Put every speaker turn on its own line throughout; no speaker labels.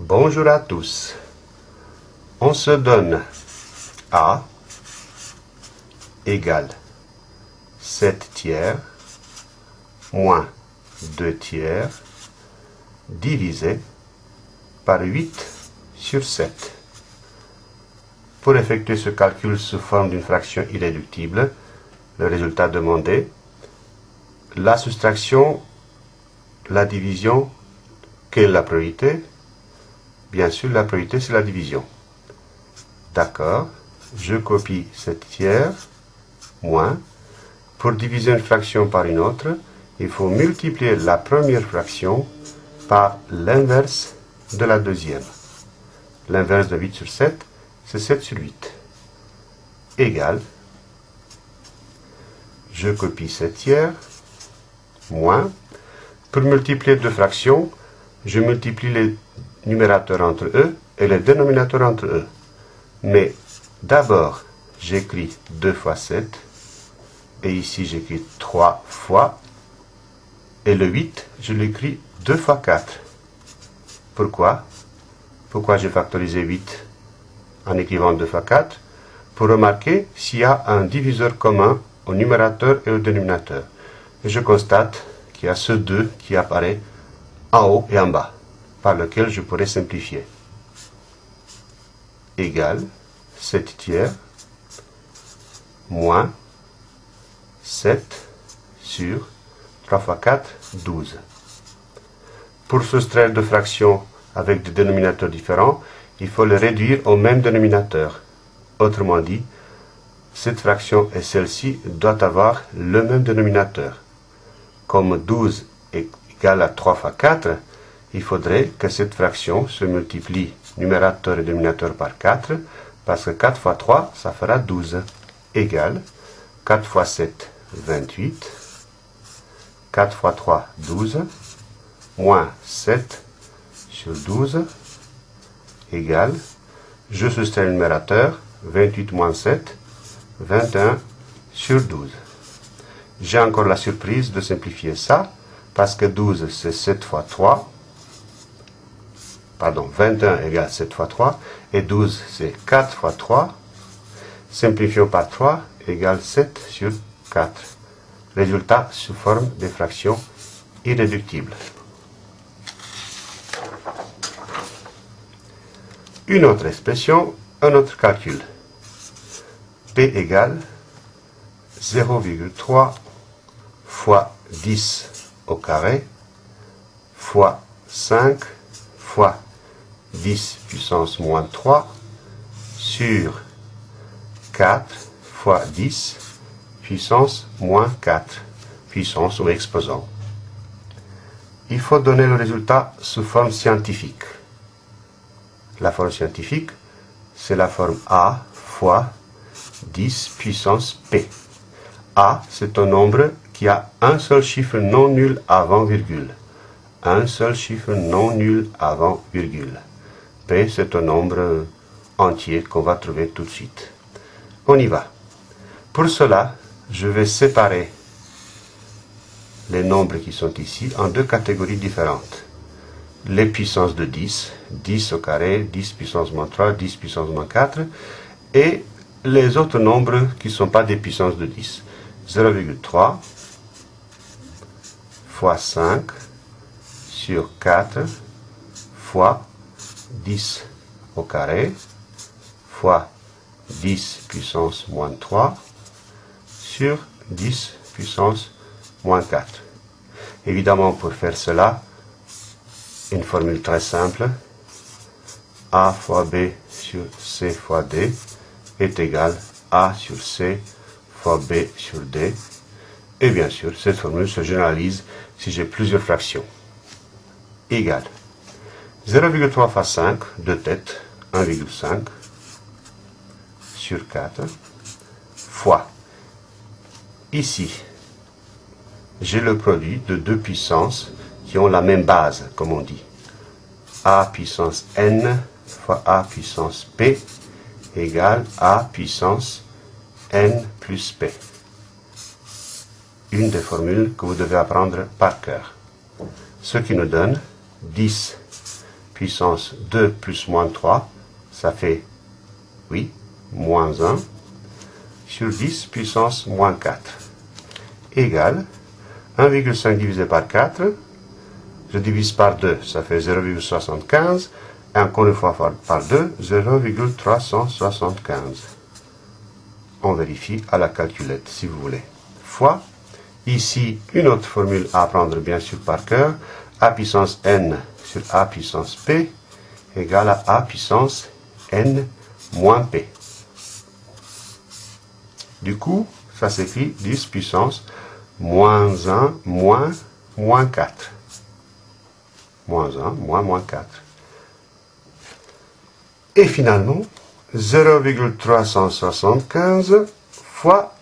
Bonjour à tous. On se donne A égale 7 tiers moins 2 tiers divisé par 8 sur 7. Pour effectuer ce calcul sous forme d'une fraction irréductible, le résultat demandé, la soustraction, la division, quelle est la priorité? Bien sûr, la priorité, c'est la division. D'accord, je copie 7 tiers, moins. Pour diviser une fraction par une autre, il faut multiplier la première fraction par l'inverse de la deuxième. L'inverse de 8 sur 7, c'est 7 sur 8. Égal, je copie 7 tiers, moins. Pour multiplier deux fractions, je multiplie les numérateurs entre eux et les dénominateurs entre eux. Mais d'abord, j'écris 2 fois 7, et ici j'écris 3 fois, et le 8, je l'écris 2 fois 4. Pourquoi? Pourquoi j'ai factorisé 8 en écrivant 2 fois 4? Pour remarquer s'il y a un diviseur commun au numérateur et au dénominateur. Et je constate qu'il y a ce 2 qui apparaît en haut et en bas, par lequel je pourrais simplifier. Égal 7 tiers moins 7 sur 3 fois 4, 12. Pour soustraire deux fractions avec des dénominateurs différents, il faut les réduire au même dénominateur. Autrement dit, cette fraction et celle-ci doivent avoir le même dénominateur. Comme 12 est égal à 3 fois 4, il faudrait que cette fraction se multiplie numérateur et dénominateur par 4, parce que 4 fois 3, ça fera 12, égale 4 fois 7, 28, 4 fois 3, 12, moins 7 sur 12, égale, je soustrais le numérateur, 28 moins 7, 21 sur 12. J'ai encore la surprise de simplifier ça, parce que 12 c'est 7 fois 3, pardon, 21 égale 7 fois 3, et 12 c'est 4 fois 3, simplifions par 3 égale 7 sur 4. Résultat sous forme de fractions irréductibles. Une autre expression, un autre calcul. P égale 0,3 fois 10 au carré fois 5 fois 10 puissance moins 3 sur 4 fois 10 puissance moins 4, puissance ou exposant. Il faut donner le résultat sous forme scientifique. La forme scientifique, c'est la forme A fois 10 puissance P. A, c'est un nombre qui a un seul chiffre non nul avant virgule. Un seul chiffre non nul avant virgule. P, c'est un nombre entier qu'on va trouver tout de suite. On y va. Pour cela, je vais séparer les nombres qui sont ici en deux catégories différentes. Les puissances de 10, 10 au carré, 10 puissance moins 3, 10 puissance moins 4, et les autres nombres qui ne sont pas des puissances de 10. 0,3 fois 5 sur 4 fois 10 au carré fois 10 puissance moins 3 sur 10 puissance moins 4. Évidemment, pour faire cela, une formule très simple, A fois B sur C fois D est égal à A sur C fois B sur D. Et bien sûr, cette formule se généralise si j'ai plusieurs fractions. Égal 0,3 fois 5, deux têtes, 1,5 sur 4, fois, ici, j'ai le produit de deux puissances qui ont la même base, comme on dit. A puissance n fois A puissance P égale A puissance n plus P. Une des formules que vous devez apprendre par cœur. Ce qui nous donne 10 puissance 2 plus moins 3, ça fait, oui, moins 1, sur 10 puissance moins 4, égale 1,5 divisé par 4, je divise par 2, ça fait 0,75, et encore une fois par 2, 0,375. On vérifie à la calculette, si vous voulez. Fois, ici, une autre formule à apprendre bien sûr par cœur, a puissance n sur a puissance p égale à a puissance n moins p. Du coup, ça s'écrit 10 puissance moins 1 moins 4. Moins 1 moins 4. Et finalement, 0,375 fois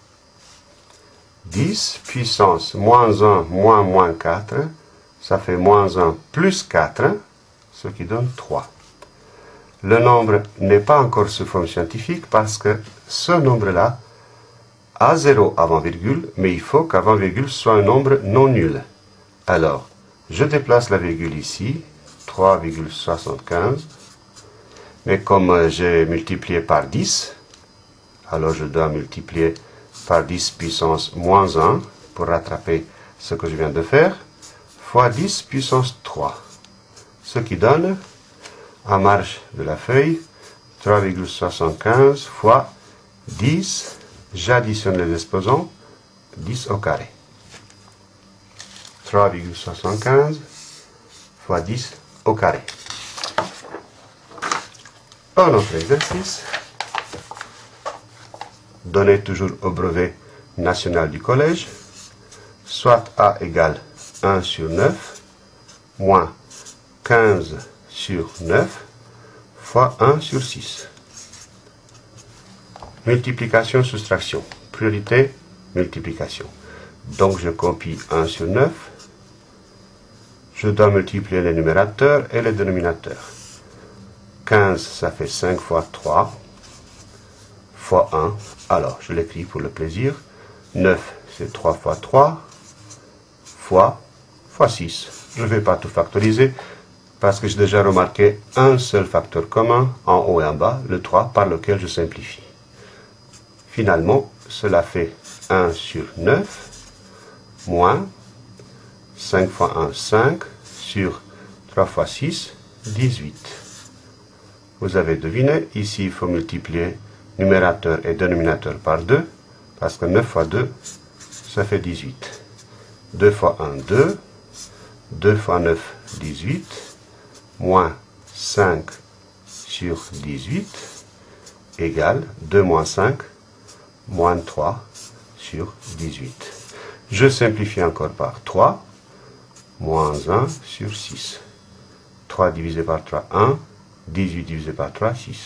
10 puissance moins 1 moins 4, ça fait moins 1 plus 4, ce qui donne 3. Le nombre n'est pas encore sous forme scientifique parce que ce nombre-là a 0 avant virgule, mais il faut qu'avant virgule soit un nombre non nul. Alors, je déplace la virgule ici, 3,75, mais comme j'ai multiplié par 10, alors je dois multiplier par 10 puissance moins 1 pour rattraper ce que je viens de faire, fois 10 puissance 3, ce qui donne, en marge de la feuille, 3,75 fois 10, j'additionne les exposants, 10 au carré. 3,75 fois 10 au carré. Un autre exercice, donné toujours au brevet national du collège, soit A égale 1 sur 9, moins 15 sur 9, fois 1 sur 6. Multiplication, soustraction. Priorité, multiplication. Donc je copie 1 sur 9. Je dois multiplier les numérateurs et les dénominateurs. 15, ça fait 5 fois 3, fois 1. Alors, je l'écris pour le plaisir. 9, c'est 3 fois 3, fois 6. Je ne vais pas tout factoriser, parce que j'ai déjà remarqué un seul facteur commun, en haut et en bas, le 3, par lequel je simplifie. Finalement, cela fait 1 sur 9, moins 5 fois 1, 5, sur 3 fois 6, 18. Vous avez deviné, ici il faut multiplier numérateur et dénominateur par 2, parce que 9 fois 2, ça fait 18. 2 fois 1, 2, 2 fois 9, 18, moins 5 sur 18, égale 2 moins 5, moins 3 sur 18. Je simplifie encore par 3, moins 1 sur 6. 3 divisé par 3, 1. 18 divisé par 3, 6.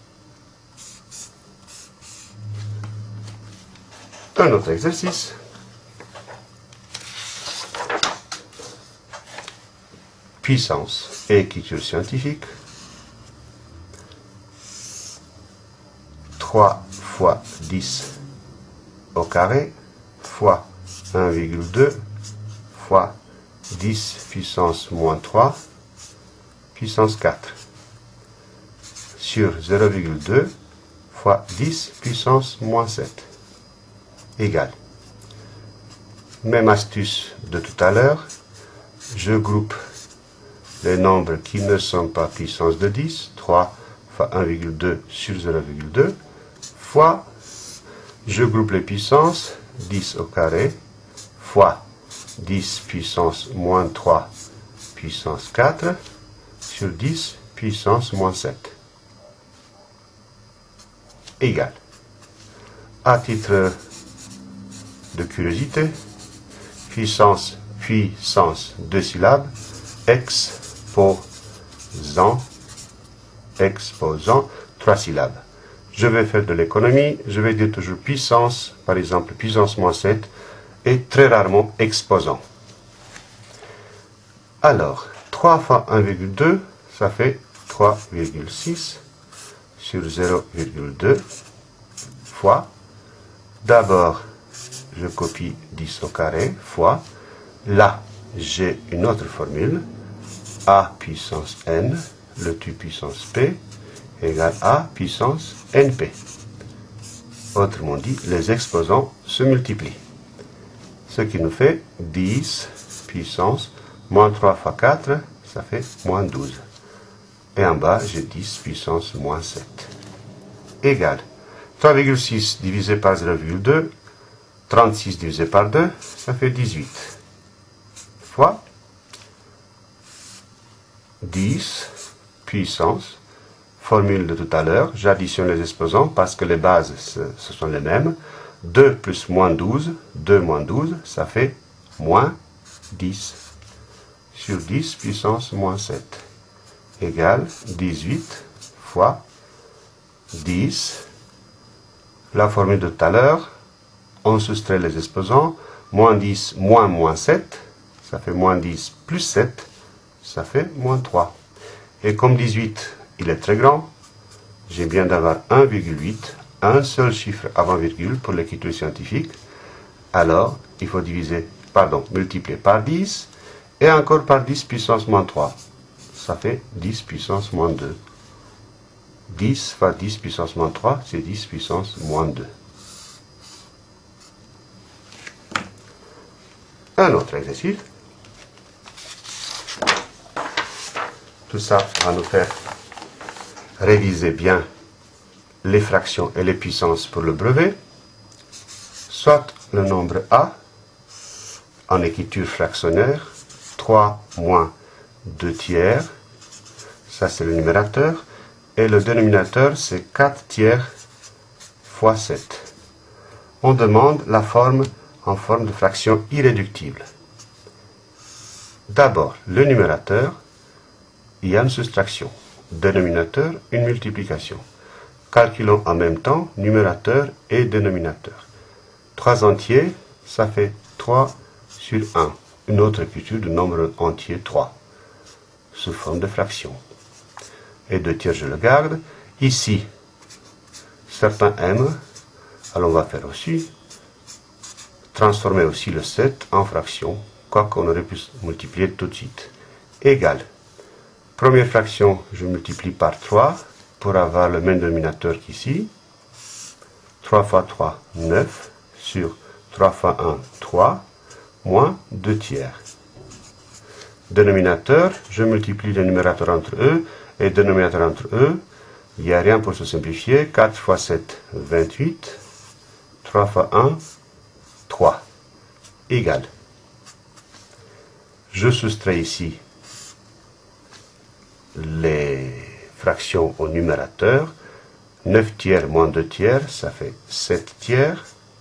Un autre exercice. Puissance et écriture scientifique. 3 fois 10 au carré fois 1,2 fois 10 puissance moins 3 puissance 4. Sur 0,2 fois 10 puissance moins 7 égale. Même astuce de tout à l'heure, je groupe les nombres qui ne sont pas puissance de 10, 3 fois 1,2 sur 0,2, fois, je groupe les puissances, 10 au carré, fois 10 puissance moins 3 puissance 4, sur 10 puissance moins 7. Égal. À titre de curiosité, puissance, deux syllabes, exposant, trois syllabes. Je vais faire de l'économie, je vais dire toujours puissance, par exemple puissance moins 7, et très rarement exposant. Alors, 3 fois 1,2, ça fait 3,6 sur 0,2 fois, d'abord, je copie 10 au carré, fois, là, j'ai une autre formule, a puissance n, le tout puissance p, égale a puissance np. Autrement dit, les exposants se multiplient. Ce qui nous fait 10 puissance moins 3 fois 4, ça fait moins 12. Et en bas, j'ai 10 puissance moins 7. Égale 3,6 divisé par 0,2, 36 divisé par 2, ça fait 18. Fois 10 puissance, formule de tout à l'heure, j'additionne les exposants parce que les bases, ce sont les mêmes. 2 plus moins 12, 2 moins 12, ça fait moins 10 sur 10 puissance moins 7 égale 18 fois 10. La formule de tout à l'heure, on soustrait les exposants, moins 10 moins moins 7, ça fait moins 10 plus 7, ça fait moins 3. Et comme 18, il est très grand, j'ai bien d'avoir 1,8, un seul chiffre avant virgule pour l'écriture scientifique, alors il faut multiplier par 10, et encore par 10 puissance moins 3, ça fait 10 puissance moins 2. 10 fois 10 puissance moins 3, c'est 10 puissance moins 2. Un autre exercice. Tout ça va nous faire réviser bien les fractions et les puissances pour le brevet. Soit le nombre A, en écriture fractionnaire, 3 moins 2 tiers, ça c'est le numérateur, et le dénominateur c'est 4 tiers fois 7. On demande la forme en forme de fraction irréductible. D'abord, le numérateur, il y a une soustraction. Dénominateur, une multiplication. Calculons en même temps numérateur et dénominateur. 3 entiers, ça fait 3 sur 1. Une autre écriture de nombre entier 3, sous forme de fraction. Et 2 tiers, je le garde. Ici, certains aiment, alors on va faire aussi, transformer aussi le 7 en fraction, quoiqu'on aurait pu multiplier tout de suite. Égal. Première fraction, je multiplie par 3 pour avoir le même dénominateur qu'ici. 3 fois 3, 9, sur 3 fois 1, 3, moins 2 tiers. Dénominateur, je multiplie les numérateurs entre eux, et dénominateur entre eux, il n'y a rien pour se simplifier. 4 fois 7, 28, 3 fois 1, 3, égal. Je soustrais ici les fractions au numérateur. 9 tiers moins 2 tiers, ça fait 7 tiers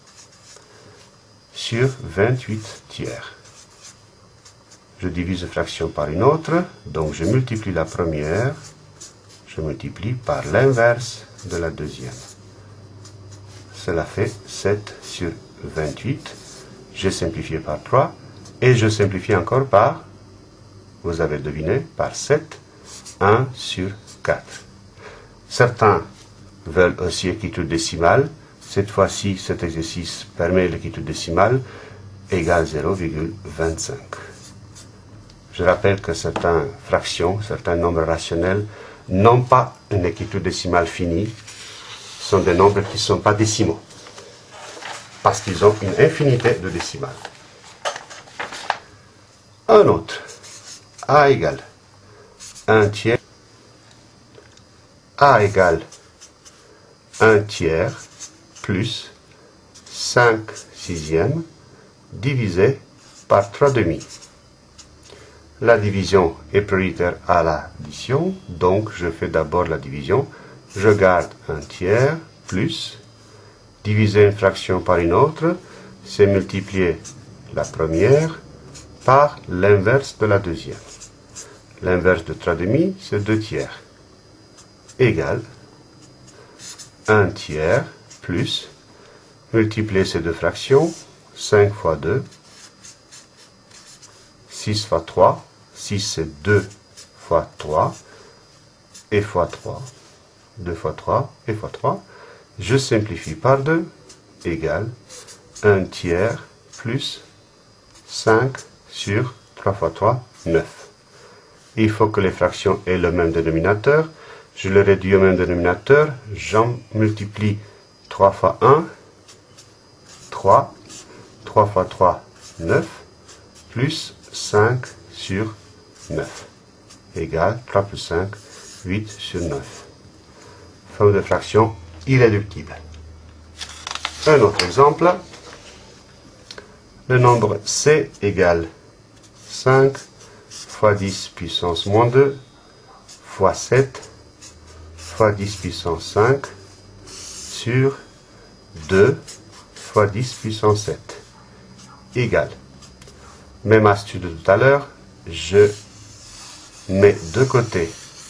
sur 28 tiers. Je divise la fraction par une autre, donc je multiplie la première, je multiplie par l'inverse de la deuxième. Cela fait 7 sur 28. J'ai simplifié par 3, et je simplifie encore par, vous avez deviné, par 7, 1 sur 4. Certains veulent aussi écriture décimale. Cette fois-ci, cet exercice permet l'écriture décimale égale 0,25. Je rappelle que certaines fractions, certains nombres rationnels n'ont pas une écriture décimale finie. Ce sont des nombres qui ne sont pas décimaux, parce qu'ils ont une infinité de décimales. Un autre. A égale 1 tiers. A égale 1 tiers plus 5 sixièmes divisé par 3 demi. La division est prioritaire à l'addition, donc je fais d'abord la division. Je garde 1 tiers plus, diviser une fraction par une autre, c'est multiplier la première par l'inverse de la deuxième. L'inverse de 3 demi, c'est 2 tiers. Égale 1 tiers plus, multiplier ces deux fractions, 5 fois 2, 6 fois 3, 6 c'est 2 fois 3, et fois 3, 2 fois 3, et fois 3, je simplifie par 2, égale 1 tiers plus 5 sur 3 fois 3, 9. Il faut que les fractions aient le même dénominateur. Je le réduis au même dénominateur. J'en multiplie 3 fois 1, 3. 3 fois 3, 9. Plus 5 sur 9. Égale 3 plus 5, 8 sur 9. Forme de fraction irréductible. Un autre exemple. Le nombre c égale 5 fois 10 puissance moins 2 fois 7 fois 10 puissance 5 sur 2 fois 10 puissance 7 égale. Même astuce de tout à l'heure, je mets de côté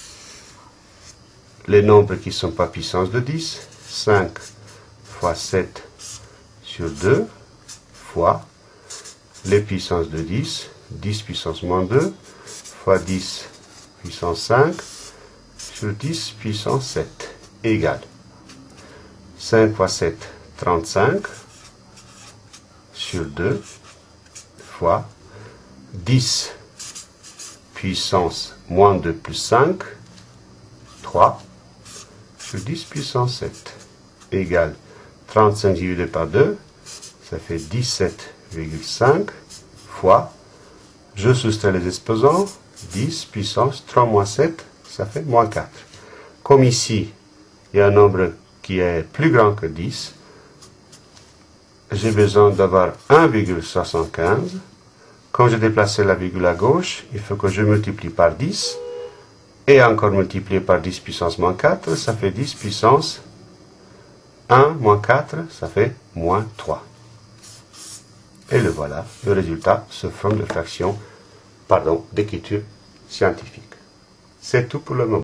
les nombres qui ne sont pas puissance de 10, 5 fois 7 sur 2 fois les puissances de 10, 10 puissance moins 2 fois 10 puissance 5 sur 10 puissance 7 égale 5 fois 7, 35 sur 2 fois 10 puissance moins 2 plus 5, 3 sur 10 puissance 7 égale 35 divisé par 2, ça fait 17,5 fois, je soustrais les exposants, 10 puissance 3 moins 7, ça fait moins 4. Comme ici, il y a un nombre qui est plus grand que 10, j'ai besoin d'avoir 1,75. Quand je déplace la virgule à gauche, il faut que je multiplie par 10, et encore multiplier par 10 puissance moins 4, ça fait 10 puissance 1 moins 4, ça fait moins 3. Et le voilà, le résultat sous forme de fraction, d'écriture scientifique. C'est tout pour le moment.